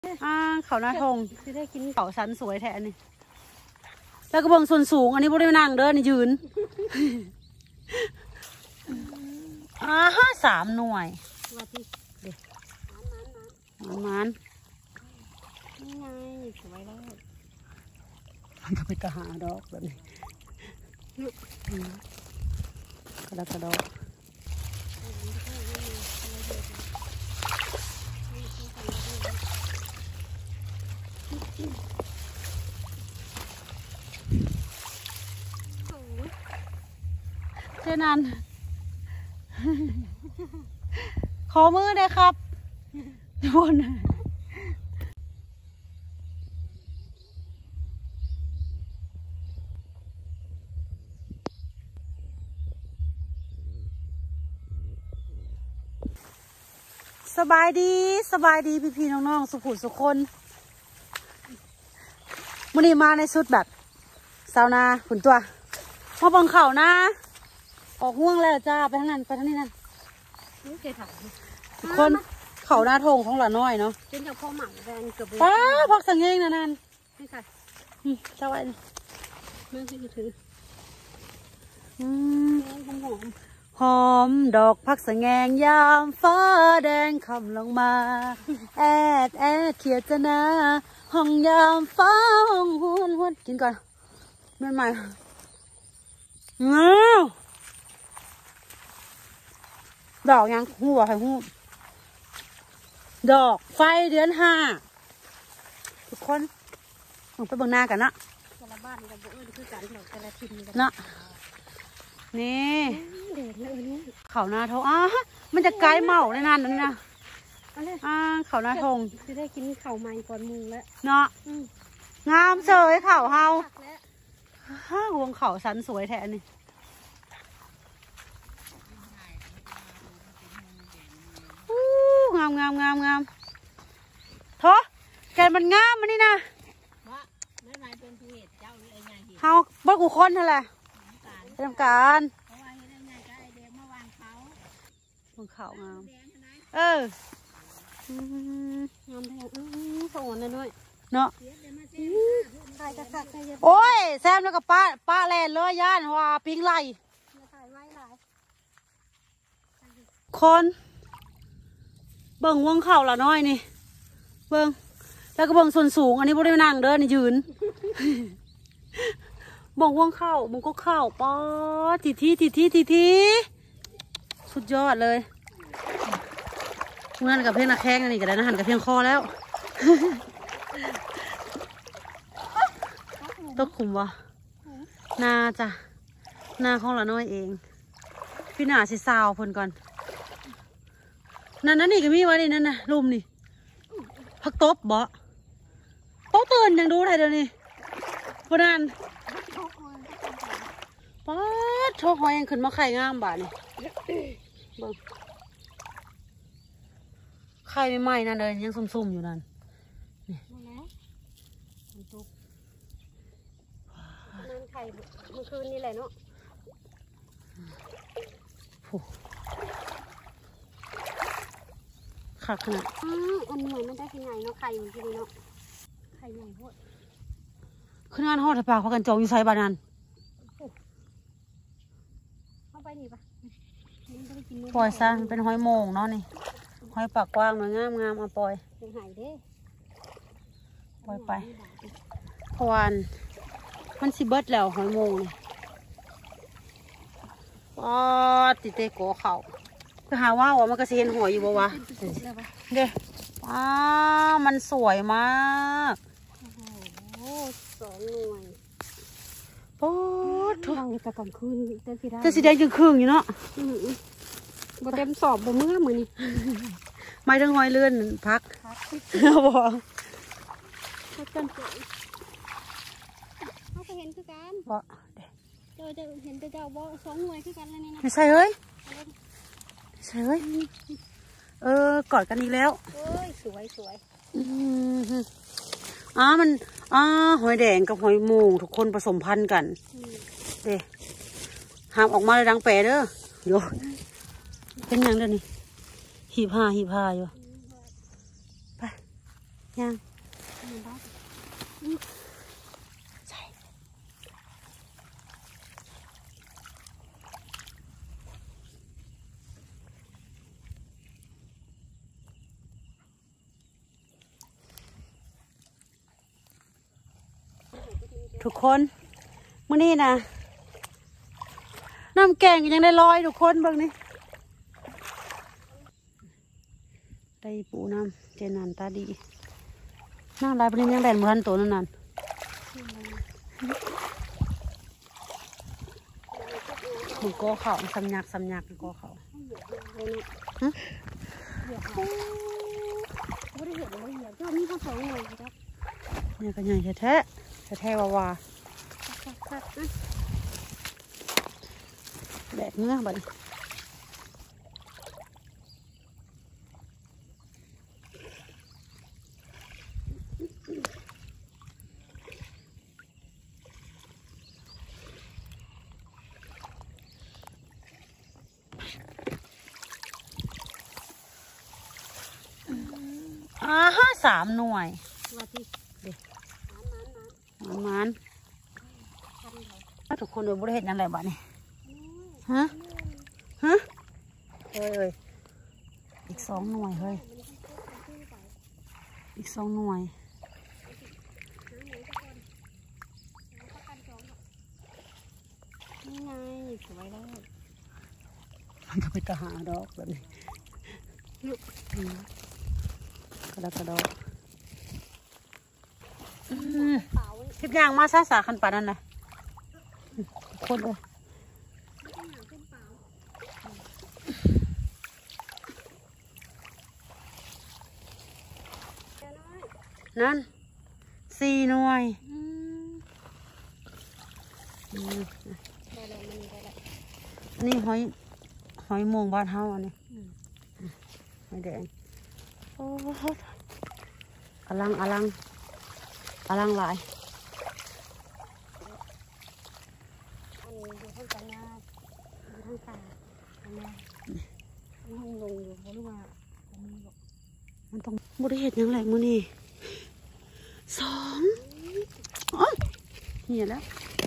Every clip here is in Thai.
เขาหน้าทงได้กินเขาสันสวยแท้นี่แล้วกระเบื้องส่วนสูงอันนี้บ่ได้นั่งเด้อนี่ยืน3 หน่วยมันนี่ไงสวยแล้วมันก็ไปกระหาดอกแบบนี้กระดอกเท่านั้นขอมือได้ครับทุกคนสบายดีพี่ๆน้องๆสุขุสุขคนมื้อนี้มาในชุดแบบสาวนาขุนตัวมาบังเข่านะออกห่วงแล้วจ้าไปทางนั้นไปทางนี้นั่นนี่เคยถ่ายทุกคนเข่าหน้าทงของหลานน้อยเนาะเป็นจากพ่อหมักแดงเกือบป้าพักสังเงงนั่นนี่ค่ะเจ้าไว้เมื่อที่จะถือหอมดอกพักสังเงงยามฟ้าแดงคำลงมาแอดเขียดจะนาห้องยามฟ้าห้องหวนกินก่อนเมื่อใหม่ดอกยังหูบอกให้หูดอกไฟเดือน5ทุกคนลงไปเบิ่งหน้ากันนะแต่ละบ้านกับบุ้งคือการดอกแต่ละทิมกันนะนี่เขาหน้าทงมันจะไกลเมาในนั้นนั่นนะเขาหน้าทงจะได้กินเข่าใหม่ก่อนมูแล้วเนาะงามเสยเข่าเฮาห่วงเข่าสันสวยแท้นี่งามโถแกมันงามมันนี่นะเฮาบ้านกูคนนั่นแหละทำการห่วงเข่างามงามแท้สงวนนั่นด้วยเนาะโอ้ยแซมแล้วกับป้าแลนเลยย่านว่าปิ้งไล่คนเบิ่งวงเข่าละน้อยนี่เบิ่งแล้วก็เบิ่งส่วนสูงอันนี้บ่ได้นั่งเด้อนี่ยืนบ่งวงเข่าบ่งก็เข่าป๊อทีสุดยอดเลยนั่นกับเพียงนักแข้งนี่ก็ได้นะหันกับเพียงคอแล้วต้องคุมวะนาจ้ะนาของละน้อยเองพี่หนาสิสาวเพิ่นก่อนนั่นนี่ก็มีไว้นี่นั่นนะลุมนี่พักตบบ่โต๊ะตื่นยังดูได้เดี๋ยวนี้พนันป๊าดโชคหอยยังขึ้นมาไข่งามบ่านี่เบิ่งไข่ใหม่ๆนั่นเลยยังซุ่มๆอยู่นั่นนี่นั่นไข่เมื่อคืนนี่แหละเนาะขาดขนาดอันหน่วยมันได้ขนาดเนาะไข่อยู่ที่นี่เนาะไข่ใหญ่โคตรขนาดห่อถปากเขากันจองอยู่ไซบานันเข้าไปนี่ปะปล่อยซะเป็นหอยโมงเนาะนี่หอยปากกว้างหน่อยงามเอาปล่อยเป็นหายเด้ปล่อยไปพวันมันสิเบิดแล้วหอยโมงนี่ติเตโกเขาคือหาว่ามันก็สิเห็นหอยอยู่บ่วะเด้มันสวยมากโอ้2 หน่วยโอ้ทุกอย่างแต่กลางคืนแต่สีแดงครึ่งอยู่เนาะบ่เต็มสอบบ่มือนี่ไม่ต้องหอยเลื่อนพักบ่เขาก็เห็นคือกันบ่เจ้าเห็นแต่เจ้าบ่2 หน่วยคือกันแล้วนี่นะไม่ใช่เฮ้ยกอดกันอีกแล้วสวยมันหอยแดงกับหอยโมงทุกคนผสมพันธุ์กันเด้ห้ามออกมาเลยดังแปรเด้อโยเป็นยังเด้อนี่หีบผ้าอยู่ไปยังใช่ทุกคนมื้อนี้นะน้ำแกงยังได้ลอยทุกคนเบิ่งนี่ได้ปูน้ำเจนันตาดีน้ำลายปนี้ยังแดนเหมือนตัวนั่นมันก็เขาสำยักก็เขาฮะไม่ได้เห็นเลยเจ้านี่เขาใส่ไงครับเนี่ยก็ใหญ่แท้ว่าแดดเมื่อบัด3 หน่วยมันทุกคนดูบริเหตุยังไงบ้านี่ฮะเฮ้ยอีก2 หน่วยเฮ้ยอีก2 หน่วยนี่ไงสวยแล้วมันก็ไปตะหาดอกแบบนี้กระดอกทิพยางมาซาสาขันป่านั่นนะคนเลยนั่น4 หน่วยนี่หอยมงบ้านเฮาอันนี้หอยแดงโอ้อลังหลายอยู่ข้างตาอยู่ข้างตามันห้องลงอยู่เพราะว่ามันต้องบริเหตุยังไงมื้อนี้2อ๋อเหี้ยแล้ว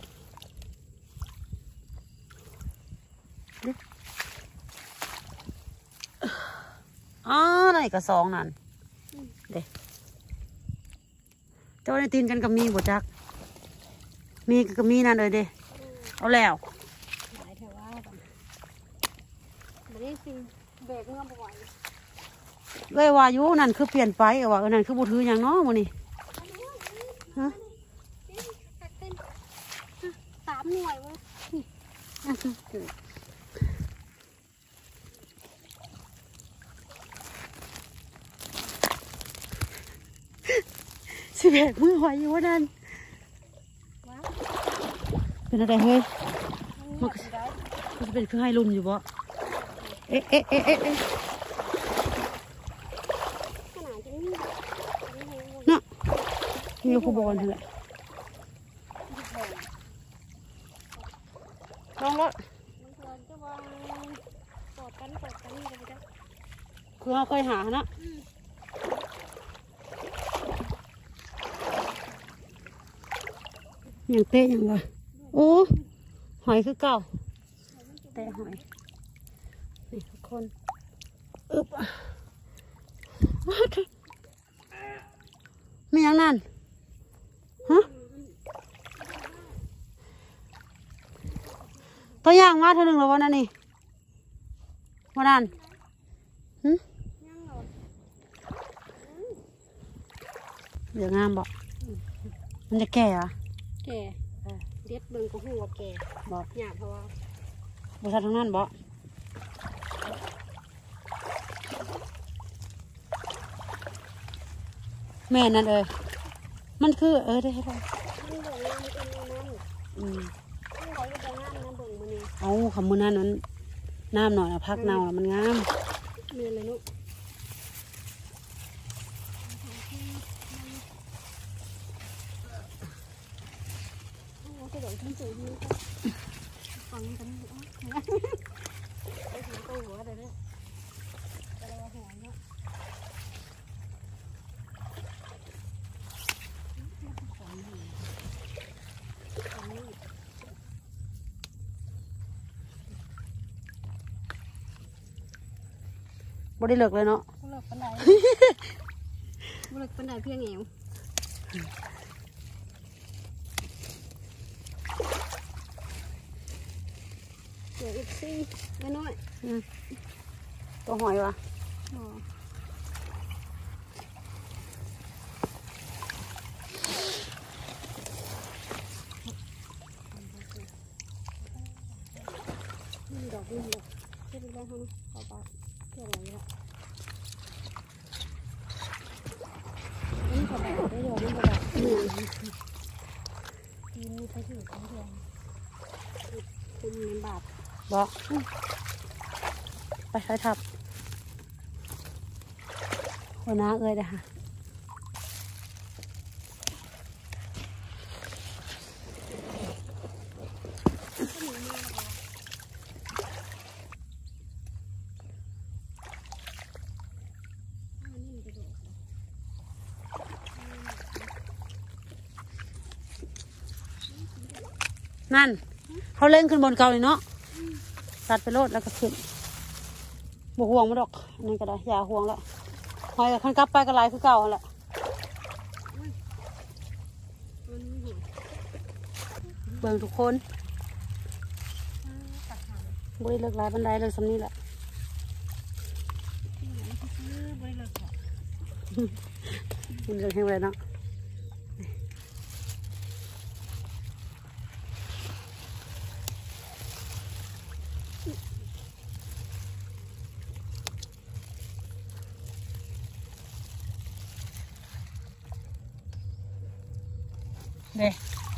อะไรก็2นั่นเด็กเจ้าในตีนกันกับมีบ่จักมีกับมีนั่นเลยเด้เอาแล้วหลายแถวว่าไม่ได้สิเบรกเมื่อบ่อยเลยว่าอยู่นั่นคือเปลี่ยนไปว่านั่นคือบุถืออย่างน้อมื้อนี้ฮะ3 หน่วยเว้ยสิแบกมือไหวอยู่ว่านั่นเป็นอะไรเฮ้ยมันจะเป็นเครื่องให้ลุ่มอยู่บ่เอ๊ะน่ะมีลูกบอลเลยลองรถคือเราเคยหานะอย่างเตะอย่างวะโอ้หอยคือเก่าเตะหอยนี่ทุกคนมีอย่างนั้นฮะตัวอย่างมาเท่านึงแล้ววันนั้นนี่วันนั้นเดี๋ยวงามบอกมันจะแก่อะแก่เด็ดเบิ่งก็หัวแก่บอกหยาบเพราะว่าบริษัททั้งนั้นบอกแม่นั่นมันคือได้ได้เอาคำมือนั้นนั้นน้ำหน่อยพักเนามันงามเมียเลยลูกฟังกันไอ้หัวตัวหัวเลยเนี่ยหัวเนาะบ่ได้เลิกเลยเนาะบ่เลิกปันไดบ่เลิกปันไดเพียงเอวเดี๋ยวอีกซี่น้อยตัวหอยวะดอกนี่ดอกที่เป็นแรงเขาขอปากเกี่ยวอะไรละนี่ขอปากได้ดอกนี่ขอปากทีนี้ไปถือของแดงคุณเงินบาทบอกไปใช้ทับหัวหน้าเอ้ยเลยค่ะนั่นเขาเล่นขึ้นบนเก่าเลยเนาะตัดไปโลดแล้วก็ขึ้นบวห่วงมาดอกนั่นก็ได้อย่าห่วงแล้วหอยคันกลับไปก็ไหลคือเก่าแหละเบิ่งทุกคนบริเลิกหลายบันไดเลยสำนี้แหละมันเลิกแห้งเลยเนาะเด้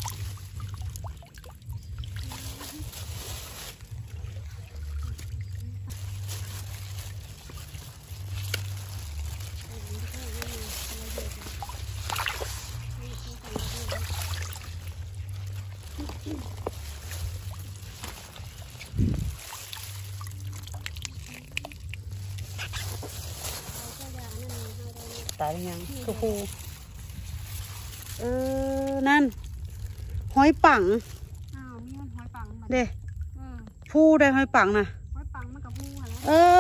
ตายยังคือภูนั่นหอยปังมีหอยปังเด้ภูได้หอยปังนะหอยปังมันกับภูอะไร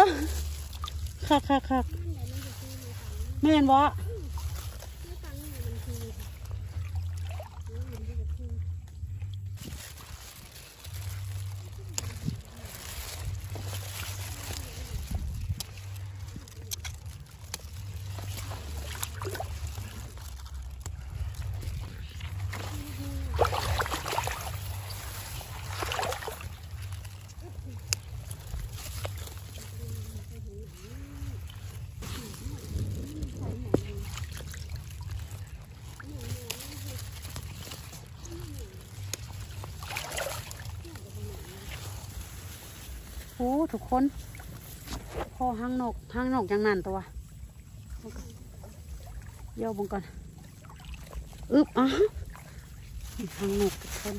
คักไม่เห็นวะโอ้ทุกคนพอห้างนกอย่างนั้นตัวเยี่ยวบงก่อนห้างนกทุกคน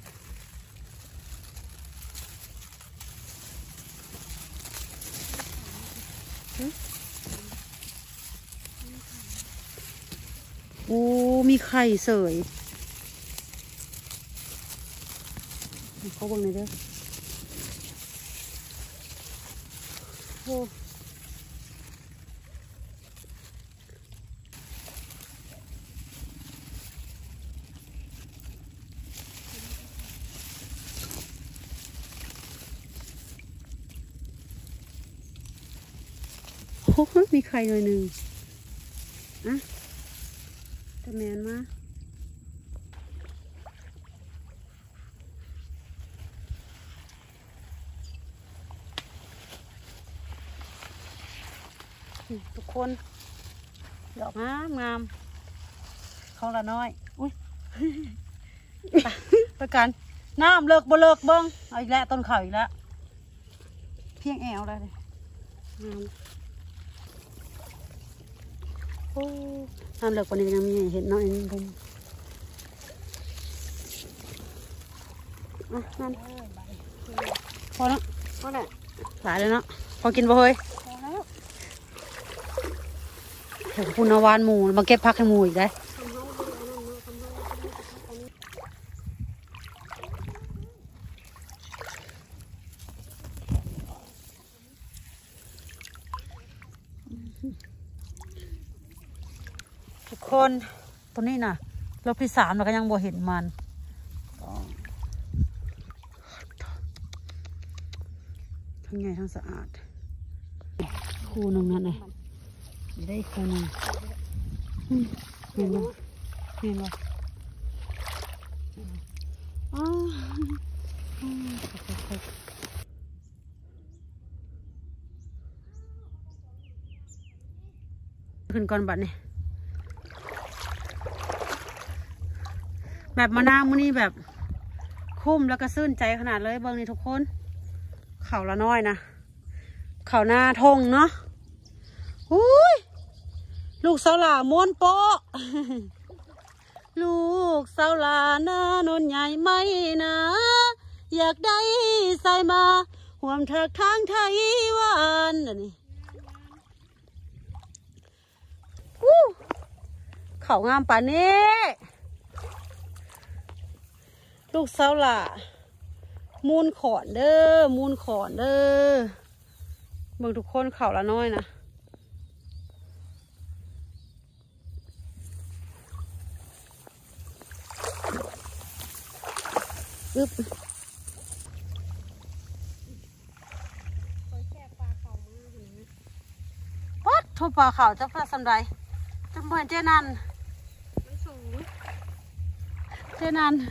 โอ้มีไข่เสยเขาบังเลยเด้อโอ้มีไข่หน่อยหนึ่งอะแต่แมนมาทุกคนดอกงามเขาละน้อยอุ้ยไปกันน้ำเลิกบ่เลิกบ้งเอาอีกแล้วต้นข่าวอีกแล้วเพียงแอวเลยโอ้น้ำเลิกวันนี้ยังมีเห็นน้อยนิดนึงนั่นพอแล้วหลายเลยเนาะพอกินบ่เฮ้ยโอ้โหคุณนวานหมูมาเก็บพักให้หมูอีกได้ทุกคนตัวนี้น่ะรอบที่3เราก็ยังบ่เห็นมันทั้งใหญ่ทั้งสะอาดคู่หนึ่งนั่นเลยได้คู่หนึ่งเห็นไหมเห็นไหมอ๋อขึ้นก่อนบัดนี่แบบมะนาวมื้อนี้แบบคุ้มแล้วก็ซื่นใจขนาดเลยเบิ่งนี่ทุกคนเขาละน้อยนะเขาหน้าทงเนาะอุ้ยลูกสาวหลาม้วนโปะ ลูกสาวหลาหน้านนใหญ่ไหมนะอยากได้ใส่มาห่วมเถิกทางไทยหวานนี่เขางามป่านนี้ลูกสาวหลามูลขอนเด้อมูลขอนเด้อเบิ่งทุกคนเขาละน้อยนะอึ๊บวัดทุบปลาเขาจะพาสำไรจะเหมือนเจนันเจนัน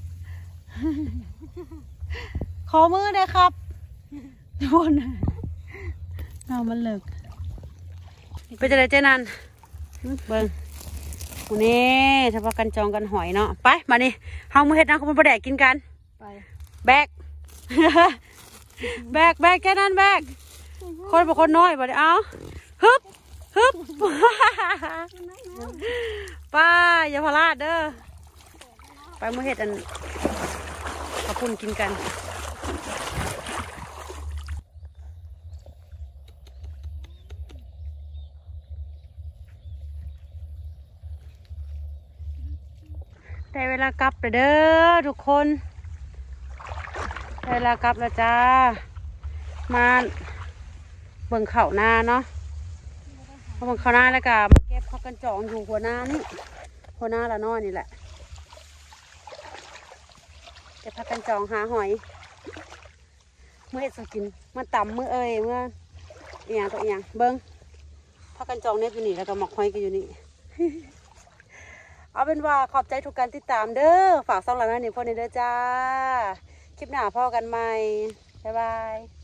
ขอมือเลยครับทุกคนเอามันเลิกไปจะได้เจนันเบิ้งวันนี้เฉพาะกันจองกันหอยเนาะไปมานี่เฮามือเห็ดนะคุณประแดกกินกันไปแบก แบกแค่นั้นแบกคนเป็นคนน้อยบ่ได้เอาฮึบฮึบ ป้าอย่าพลาดเด้อไปมือเห็ดอันขอบคุณกินกันได้เวลากลับเด้อทุกคนได้เวลากลับแล้วจ้ามาเบิ่งเขาหน้าเนาะมาเบิ่งเขาหน้าแล้วก็มาเก็บพักกันจองอยู่หัวหน้านี่หัวหน้าละน้อยนี่แหละเก็บพักกันจองหาหอยเมื่อเห็ดสกินมาต่ำเมื่อเมื่อเอียงตัวเอียงเบิ้งพักกันจองเนี่ยอยู่นี่แล้วก็หมกหอยกันอยู่นี่ เอาเป็นว่าขอบใจทุกการติดตามเด้อฝากซ่องเราหน่อยนี่พ่อนี่เด้อจ้าคลิปหน้าพ่อกันใหม่บ๊ายบาย